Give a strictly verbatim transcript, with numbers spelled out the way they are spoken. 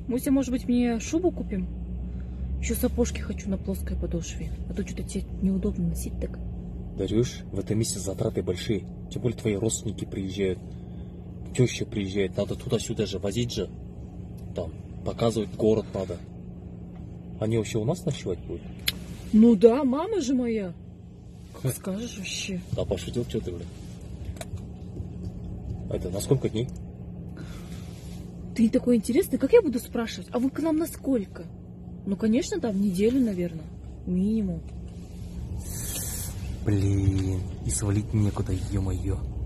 Муся, может быть, мне шубу купим? Еще сапожки хочу на плоской подошве. А то что-то тебе неудобно носить так. Дарюш, в этом месяце затраты большие. Тем более твои родственники приезжают. Теща приезжает. Надо туда-сюда же возить же. Там, показывать город надо. Они вообще у нас ночевать будут? Ну да, мама же моя. Как скажешь вообще. Да, пошутил, что ты, блин. Это на сколько дней? Ты такой интересный, как я буду спрашивать? А вы к нам на сколько? Ну, конечно, там неделю, наверное. Минимум. Блин, и свалить некуда, ё-моё.